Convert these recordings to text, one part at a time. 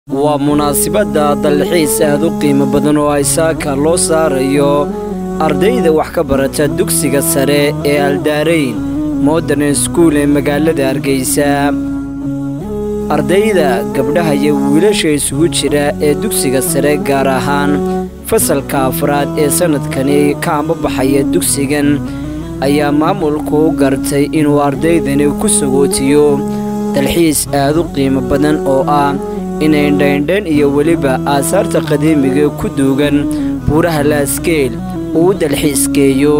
ومناسبة dalxiis aad u qiimo badan oo ay saaka loo saarayo ardayda wax ka barata dugsiga sare ee Aldaarayn Modern School ee magaalada Hargeysa. Ardayda gabdhaha iyo wiilasha isugu jira ee dugsiga sare gaar ahaan fasalka afraad ee sanadkani ka ambaxaya dugsigan ayaa maamulku gartay inuu ardaydani ku sagootiyo dalxiis aad u qiimo badan oo ah inay indhaindhan iyo weliba aasaarta qadiimiga ku duugan buuraha Laaskeel uu dalxiiskeeyo.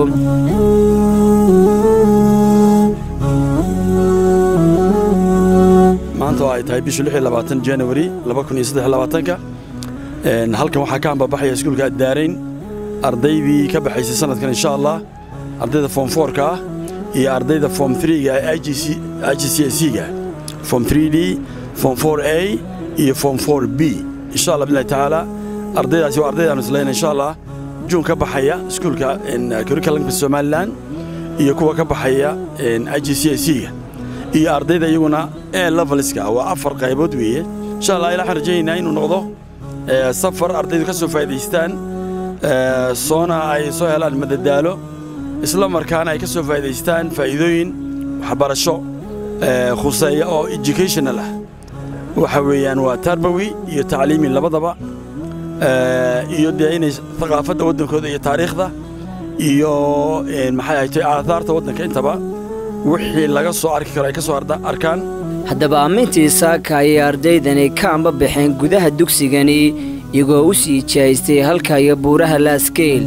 maanta ay tahay bishii 26 January 2023 halkan waxaa ka ambaxaya iskuulka Aldaarayn ardaydii ka baxaysay sanadkan insha Allah ardayda form 4 ka iyo ardayda form 3 ga IGCSE ga form 3D form 4A iyo form 4B insha Allah billahi ta'ala ardaydaasi waa ardayda aan isleeyna insha Allah joon ka baxaya iskuulka curriculumka Somaliland iyo kuwa ka baxaya IGCSE ga iyo ardayda iyaguna A levelska waa afar qaybood weeye insha Allah ila xarjeynaa inuu noqdo safar ardaydu ka soo faa'iideystaan soona ay soo helaan madadaalo isla markaana ay ka soo faa'iideystaan faa'iidooyin waxbarasho khuseeya oo educational ah waxa weeyaan waa tarbawi iyo tacliimi labadaba iyo inay thaqaafada wadankooda iyo taariikhda iyo maxay ahayd aasaarta wadanka intaba wixii laga soo arki karo ay ka soo arkaan. haddaba amintii saaka ay ardaydani ka ambabaxeen gudaha dugsigani iyagoo u sii jeestay halka iyo buuraha Laaskeel.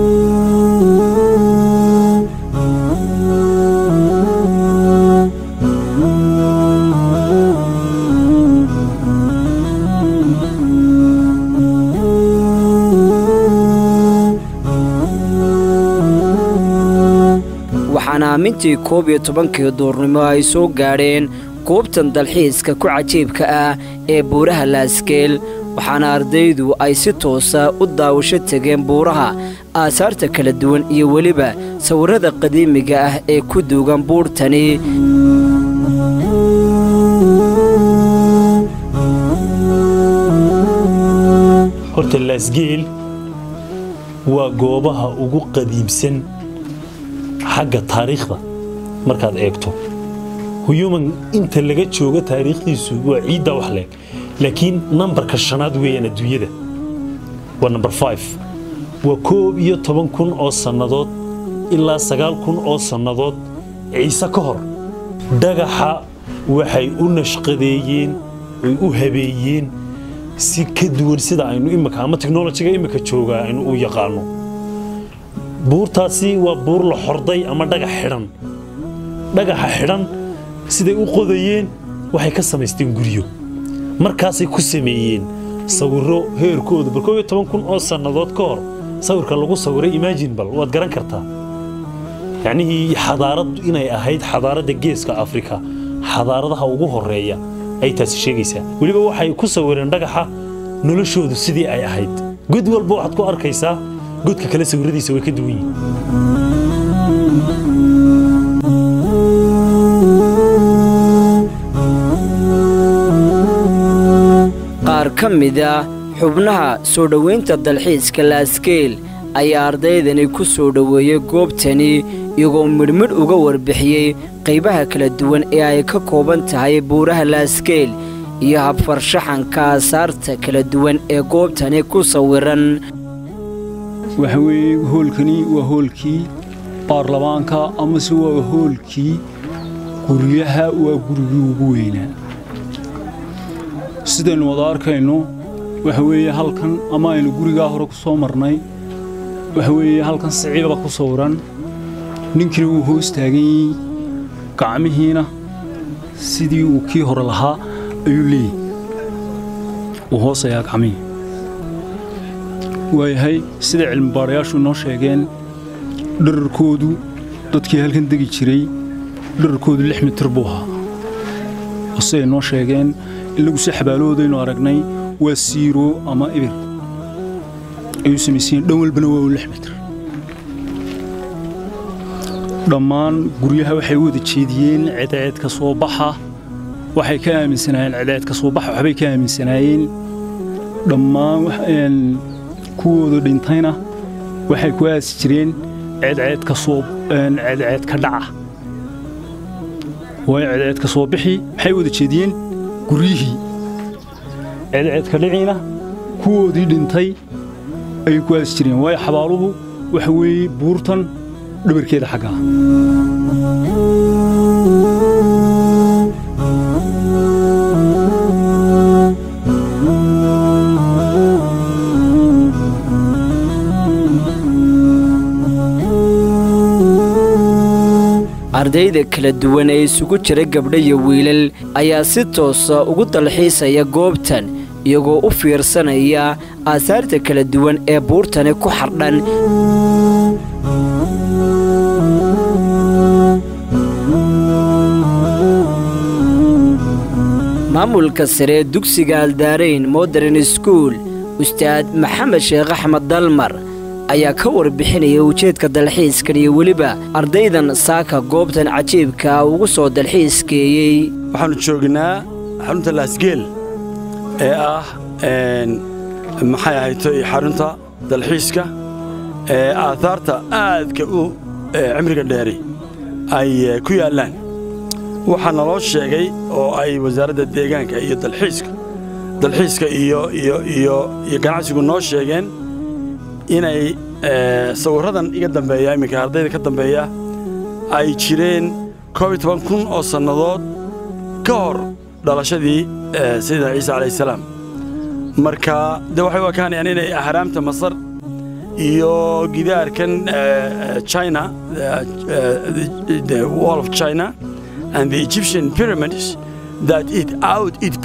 waxaana amintii 11 duurnimo ay soo gaadheen goobtan dalxiiska ku cajiibka ah ee buuraha Laaskeel waxaana ardaydu ay si toosa u daawasho tageen buuraha aasaarta kala duwan iyo weliba sawirada qadiimiga ah ee ku duugan buurtani. horta Laaskeel waa goobaha ugu qadiimsan xagga taariikhda markaad eegto human inta laga joogo taariikhdiisu waa ciida wax leeg laakiin numberka shanaad weeyana adduunyada waa number 5 waa 11,000 oo sanadood ilaa 9,000 oo sanadood ciise ka hor dhagaxa waxay u nashqadeeyeen oo u habeeyeen si ka duwan sida aynu imika ama technology-ga imika jooga aynu u yaqaano. buurtaasi waa buur la xorday ama dhagaxa xidhan siday u qodayeen waxay ka samaysteen guriyo markaasay ku sameeyeen sawirro heerkooda 11,000 oo sanadood ka hor sawirka lagu sawiray imagine bal waad garan kartaa yani xadaarad inay ahayd xadaaradda geeska Afrika xadaaradaha ugu horeeya ay taasi sheegaysaa waliba waxay ku sawireen dhagaxa noloshoodu sidii ay ahayd gud walba waxaad ku arkaysaa godka kale sawiradiisa way ka duwan yihiin. qaar ka mid ah xubnaha soo dhaweynta dalxiiska Laaskeel ayaa ardaydani ku soo dhaweeyay goobtani iyagoo midmidh uga warbixiyay qaybaha kala duwan ee ay ka kooban tahay buuraha Laaskeel iyo habfarshaxanka aasaarta kala duwan ee goobtani ku sawiran. waxawey hoolkani waa hoolkii baarlamaanka ama si waa hoolkii guriyaha waa gurigii ugu weynaa sidaynu wada arkayno waxawey halkan ama aynu guriga hore ku soo marnay waxawey halkan siciidaba ku sawiran ninkii uu hoos taagay gacmihiina sidii uu kii hore lahaa ayuu leeyahay uu hoos ayaa gacmihi waayahay sida cilmi baarayaashu noo sheegeen dherarkoodu dadkii halkan degi jiray dherarkoodu 6 mitir buu ahaa waxay noo sheegeen ilagu si xabaaloodeenu aragnay waa siiro ama ibir ayuu sameeyeen dhan walbana waa 6 mitir dhammaan guryaha waxay wada jeediyeen ciideed ka soo baxa waxay ka aaminsanaayeen ciideed ka soo baxa waxbay ka aaminsanaayeen dhammaan kuwooda dhintayna waxay ku aasi jireen ceedceed ka dhaca way ceedceed ka soo bixi maxay wada jeediyeen guryihii ceedceed ka dhiciina kuwoodii dhintay ay ku aasi jireen way xabaaluhu waxa weeye buurtan dhabarkeeda xagga ardayda kala duwan ee isugu jira gabdho iyo wiilal ayaa si toosa ugu dalxiisaya goobtan iyagoo u fiirsanaya aasaarta kala duwan ee buurtani ku xardhan maamulka sare dugsiga Aldaarayn Modern School ustaad Maxamed Sheekh Axmed Dalmar ayaa ka warbixinaya ujeedka dalxiiskan iyo waliba ardaydan saaka goobtan cajiibka ugu soo dalxiiskeeyay waxaanu joognaa xarunta Laasgeel ee ah maxay ahayd xarunta dalxiiska ee aasaarta aadka u cimriga dheeri ay ku yaalaan waxaa naloo sheegay oo ay wasaaradda deegaanka iyo dalxiiska iyo ganacsigu noo sheegeen inay sawiradan iga dambeeya iminka ardayda ka dambeeya ay jireen 12,000 oo sannadood ka hor dhalashadii sayidina ciise calayhi salaam marka waxay u ekaanayaan inay ahraamta masar iyo gidaarkan China the wall of China and the Egyptian pyramids that it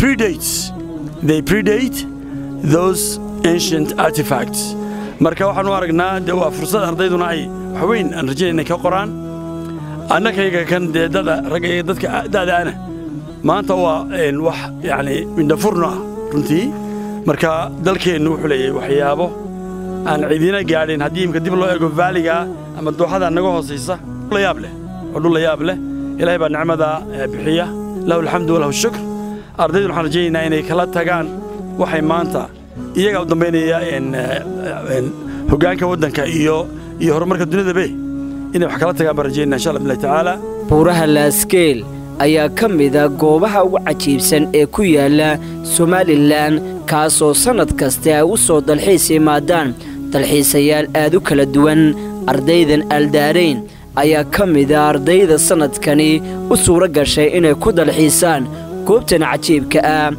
predate those ancient artifacts marka waxaanu aragnaa waa fursad ardayduna ay wax weyn aan rajaynay ka qoraan annakayga kan deedada ragayga dadka daadaana maanta waa wax yaani indhafurna runtii marka dalkeennu wuxuu leeyahay waxyaabo aan cidina gaadhin haddii imka dib loo eego vaaliga ama dooxada naga hooseysa la yaab leh ilaahay baa nicmada bixiya lahu alxamdu wa lahu shukr ardaydu waxaan rajaynaynaa inay kala tagaan waxay maanta iyaga u dambeynaya hoggaanka waddanka iyo horumarka dunida inay wax kala tagaan baan rajaynaa insha Allah billahi tacaala buuraha Laasgeel ayaa ka mid ah goobaha ugu cajiibsan ee ku yaala Somaliland kaasoo sanad kasta ay u soo dalxiis yimaadaan dalxiisayaal aad u kala duwan ardaydan Aldaarayn ayaa ka mid ah ardayda sanadkani u suura gashay inay ku dalxiisaan goobtan cajiibka ah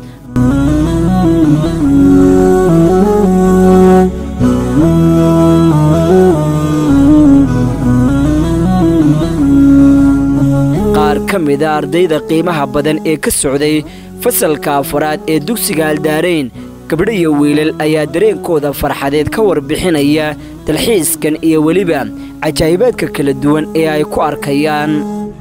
qaar ka mid ah ardayda qiimaha badan ee ka socday fasalka afraad ee dugsiga Aldaarayn gabdho iyo wiilal ayaa dareenkooda farxadeed ka warbixinaya dalxiiskan iyo waliba cajaayibaadka kala duwan ee ay ku arkayaan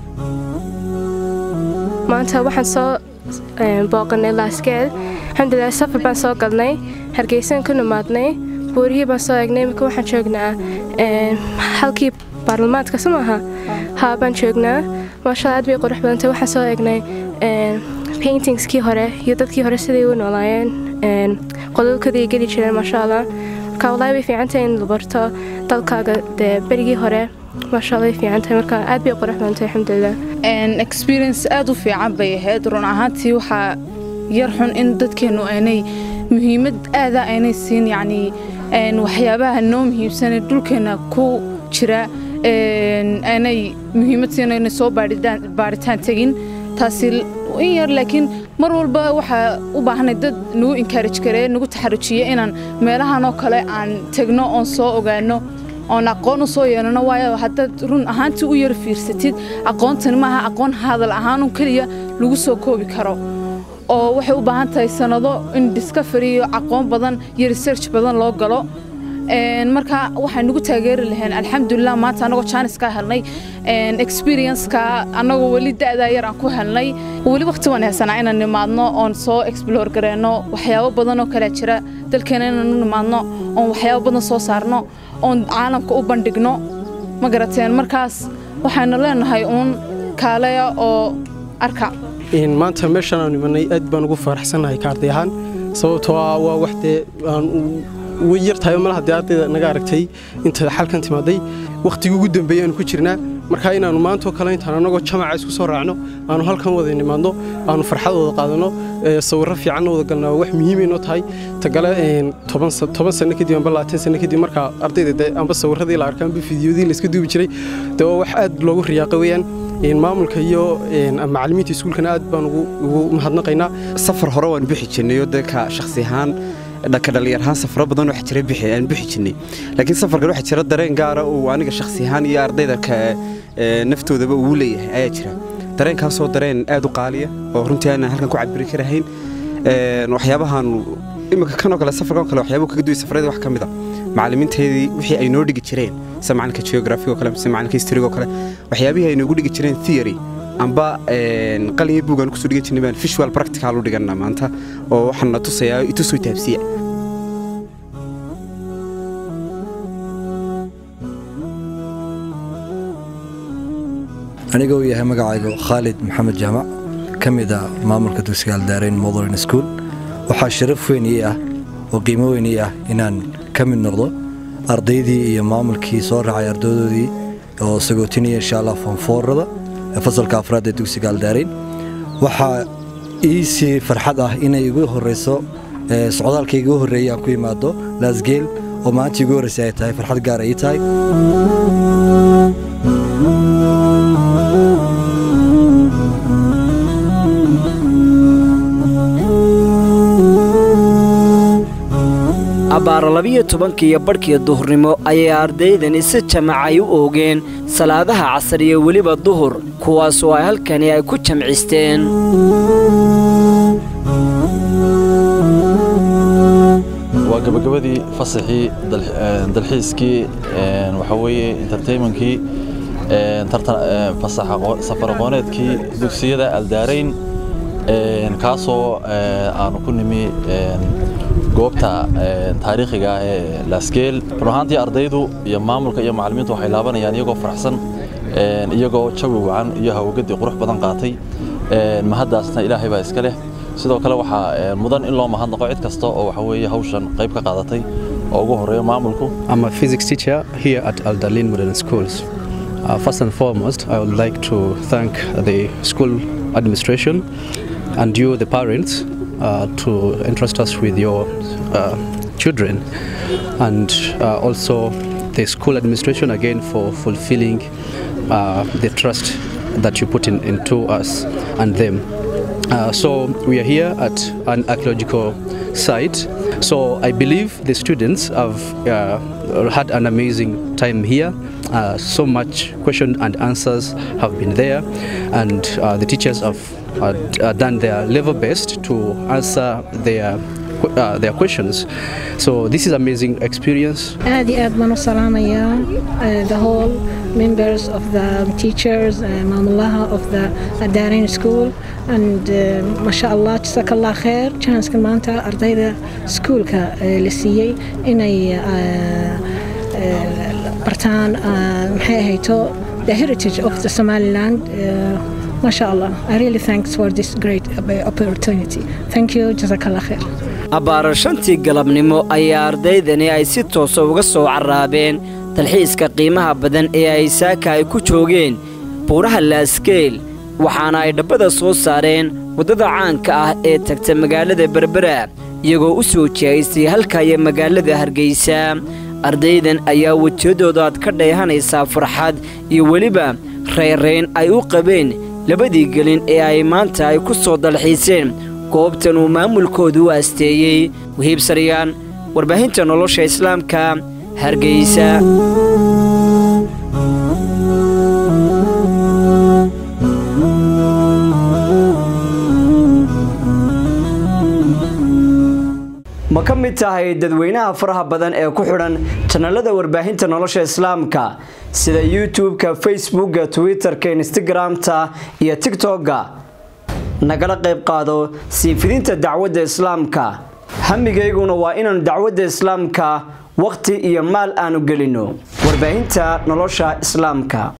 maanta waxaan soo booqanay Laasgeel alxamdulillah safar baan soo galnay Hargeysa ku nimaadnay buurihii baan soo eegnay marka waxaan joognaa halkii baarlamaanka samaha baan joognaa maasha Allah aad bay qurux badan tahay waxaan soo eegnay paintingskii hore iyo dadkii hore siday u noolaayeen qodobkooda ay geli jireen maasha Allah marka wallahi way fiican tahay in la barto dalkaaga berigii hore maasha Allah way fiican tahay marka aad bay qurux badan tahay alxamdulillah experience aad u fiican bay ahayd run ahaantii waxa yar xun in dadkeenu aanay muhiimad aad aanay siin yani waxyaabaha noo muhiimsan dhulkeena ku jira aanay muhiimad siin inay soo baaritaan tagin taasi in yar laakiin mar walba waxa u baahanay dad nagu encourage kare nagu taxarujiye inaan meelahan oo kale aan tagno oo soo ogaano oo aqoon soo yeelano waayo hadda run ahaantii u yar fiirsatid aqoontan ma aha aqoon hadal ahaan oo kaliya lagu soo koobi karo oo waxay u baahan tahay sanado in discovery iyo aqoon badan iyo research badan loo galo marka waxaan nagu taageeri lahayn alxamdulillah maanta anagu chance ka helnay experience ka anagu wali daada yar aan ku helnay wali waqti wanaagsan inaan nimaadno oo soo explore gareeno waxyaabo badan oo kala jira dalkeena inaan nimaadno oo waxyaabo badan soo saarno oo caalamka u bandhigno ma garateen markaas waxaan leenahay kaalaya oo arka maanta meeshan aan nimanay aad baan ugu faraxsanahay ka arday ahaan sababtoo ah waa wax dee way yar tahay malaha dee ardayda naga aragtay inta xalkan timaaday waqtigii ugu dambeeyay aanu ku jirnaa marka inaanu maanta kale intaan anagoo jamaca isku soo raacno aanu halkan wada nimaadno aanu farxad wada qaadano sawirro fiican wada galnaa wax muhiim inoo tahay tagale 10 sano kadib amba 20 sano kadib marka ardayda amba sawirradii la arkaan fiidiyoodii la iska duubi jiray dee wax aad loogu riyaaqay weeyaan maamulka iyo macallimiinta iskuulkana aad baan ugu mahadnaqaynaa safar hore waan bixi jirnay oo dadka shakhsi ahaan dhaka dhalinyar ahaan safaro badan wax jira aan bixi jirnay laakiin safarkan waxa jira dareen gaar ah oo aniga shakhsi ahaan iyo ardayda ka naftoodaba uu leeyahay ayaa jira dareenkaas oo dareen aad u qaaliya oo runtii aan halkan ku cabiri karahayn waxyaabahan imika kan oo kale safarkan kale waxyaabo kaga duway safarada wax kamid ah macallimiinteedii wixii ay noo dhigi jireen macallinka geography oo kale macallinka history oo kale waxyaabihii ay noogu dhigi jireen theory amba qalin buugan ku soo dhigi jirnay baan visual practical u dhiganna maanta oo waxaan na tusayaa itusoo taabsiya aniga oo yahay magacaygu Khalid Maxamed Jaamac kamida maamulka dugsiga Aldaarayn Modern School waxa sharaf weyn ah oo qiimo weyn ah inaan kamid noqdo ardaydii iyo maamulkii soo raacay ardaydoodii oo sagootinaya insha Allah form 4-da fasalka afraad ee dugsiga Aldaarayn waxa si farxad ah inay igu horeyso socdaalkayga ugu horeeyay aan ku imaado Laasgeel oo maanta igu horeysay ay tahay farxad gaar ah tahay abaar 12 barkii duhurnimo ayay ardaydani si jamacay u oogeen salaadaha casar iyo waliba duhur kuwaas oo halkani ay ku jamcisteen waa gabagabadii fasaxii dalxiiskii waxa weeye entertainmentkii fasaxa safar aqooneedkii dugsiyada Aldaarayn kaasoo aanu ku nimi goobta taariikhiga ah ee Laasgeel ruuxantii ardaydu iyo maamulka iyo macallimiintu waxay laabanayaan iyagoo faraxsan iyagoo jawi wacan iyo hawgadii qurux badan qaatay mahadaasna Ilaahay baa iska leh sidoo kale waxa mudan in loo mahadnaqo cid kasta oo waxa weeye hawshan qayb ka qaadatay oo ugu horeeyo maamulku. I'm a physics teacher here at Aldaarayn Modern Schools. First and foremost, I would like to thank the school administration and you, the parents, to entrust us with your children, and also the school administration again for fulfilling the trust that you put into us and them. So we are here at an archaeological site. So I believe the students have had an amazing time here. So much question and answers have been there, and the teachers have done their level best to answer their questions. So this is amazing experience. The whole members of the teachers, Mamulaha of the Aldaarayn School, and mashallah, jazakallah khair, chance kamanta ardayda schoolka la siiyay inay bartaan maxay hayto the heritage of the Somaliland. MashaAllah, I really thanks for this great opportunity. Thank you, jazakallah khair. abaara 5 galabnimo ayaa ardaydani ay si toos ah uga soo caraabeen dalxiiska qiimaha badan ee ay saaka ay ku joogeen buuraha Laasgeel waxaana ay dhabada soo saareen wadada caanka ah ee tagta magaalada Berbera iyagoo u soo jeestay halka ay magaalada Hargeysa ardaydan ayaa wajahadooda aad ka dheehanaysaa farxad iyo waliba reereyn ay u qabeen labadii gelin ee ay maanta ay ku soo dalxiiseen goobtan uu maamulkoodu u asteeyay Wahiib Sariyaan warbaahinta nolosha islaamka Hargeysa. ma ka mid tahay dadweynaha faraha badan ee ku xidhan channelada warbaahinta nolosha islaamka sida YouTube-ka, Facebook-ka, Twitter-ka, Instagram-ta iyo TikTok-ga nagala qayb qaado sii fidinta dacwadda islaamka hamigayguna waa inaan dacwadda islaamka waqti iyo maal aanu gelino warbaahinta nolosha islaamka.